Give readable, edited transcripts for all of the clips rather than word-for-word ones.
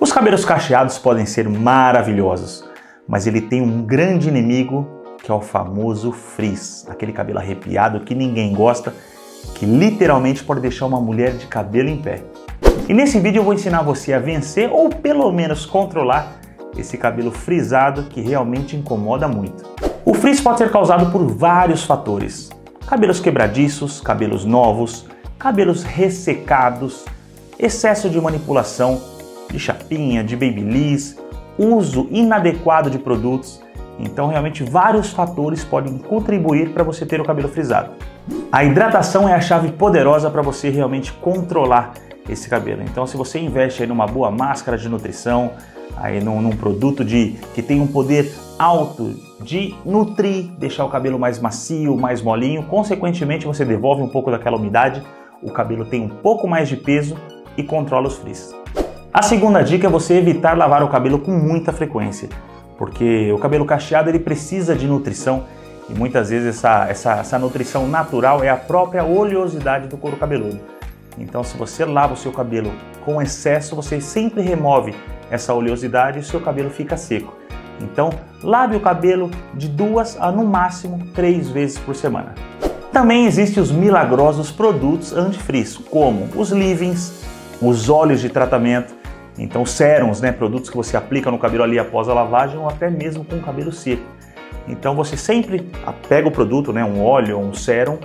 Os cabelos cacheados podem ser maravilhosos, mas ele tem um grande inimigo, que é o famoso frizz, aquele cabelo arrepiado que ninguém gosta, que literalmente pode deixar uma mulher de cabelo em pé. E nesse vídeo eu vou ensinar você a vencer ou pelo menos controlar esse cabelo frisado que realmente incomoda muito. O frizz pode ser causado por vários fatores: cabelos quebradiços, cabelos novos, cabelos ressecados, excesso de manipulação, de chapinha, de babyliss, uso inadequado de produtos. Então realmente vários fatores podem contribuir para você ter o cabelo frisado. A hidratação é a chave poderosa para você realmente controlar esse cabelo. Então se você investe aí numa boa máscara de nutrição, aí num produto que tem um poder alto de nutrir, deixar o cabelo mais macio, mais molinho, consequentemente você devolve um pouco daquela umidade, o cabelo tem um pouco mais de peso e controla os frizz. A segunda dica é você evitar lavar o cabelo com muita frequência, porque o cabelo cacheado ele precisa de nutrição e muitas vezes essa nutrição natural é a própria oleosidade do couro cabeludo. Então se você lava o seu cabelo com excesso, você sempre remove essa oleosidade e o seu cabelo fica seco. Então lave o cabelo de 2 a no máximo 3 vezes por semana. Também existem os milagrosos produtos anti-frizz, como os leave-ins, os óleos de tratamento, então sérums, produtos que você aplica no cabelo ali após a lavagem ou até mesmo com o cabelo seco. Então você sempre pega o produto, um óleo ou um sérum,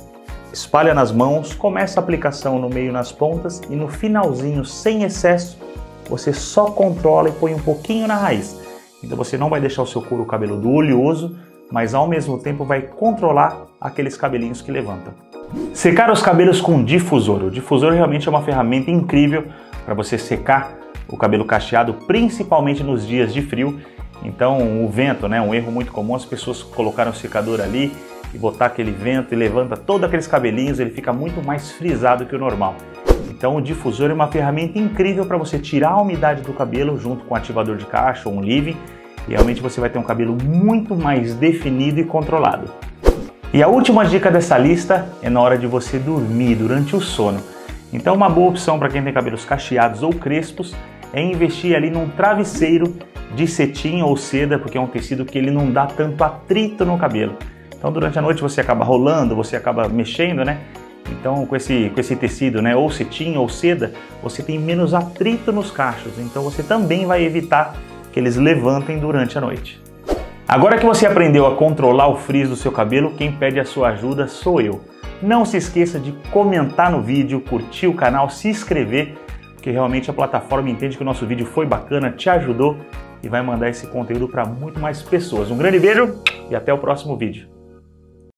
espalha nas mãos, começa a aplicação no meio nas pontas e no finalzinho, sem excesso, você só controla e põe um pouquinho na raiz. Então você não vai deixar o seu couro cabeludo oleoso, mas ao mesmo tempo vai controlar aqueles cabelinhos que levantam. Secar os cabelos com difusor. O difusor realmente é uma ferramenta incrível para você secar o cabelo cacheado, principalmente nos dias de frio. Então o vento, um erro muito comum, as pessoas colocaram o secador ali e botar aquele vento e levanta todos aqueles cabelinhos, ele fica muito mais frisado que o normal. Então o difusor é uma ferramenta incrível para você tirar a umidade do cabelo junto com um ativador de cacho ou um leave-in, e realmente você vai ter um cabelo muito mais definido e controlado. E a última dica dessa lista é na hora de você dormir, durante o sono. Então uma boa opção para quem tem cabelos cacheados ou crespos é investir ali num travesseiro de cetim ou seda, porque é um tecido que ele não dá tanto atrito no cabelo. Então durante a noite você acaba rolando, você acaba mexendo, Então com esse tecido, ou cetim ou seda, você tem menos atrito nos cachos, então você também vai evitar que eles levantem durante a noite. Agora que você aprendeu a controlar o frizz do seu cabelo, quem pede a sua ajuda sou eu. Não se esqueça de comentar no vídeo, curtir o canal, se inscrever, porque realmente a plataforma entende que o nosso vídeo foi bacana, te ajudou e vai mandar esse conteúdo para muito mais pessoas. Um grande beijo e até o próximo vídeo.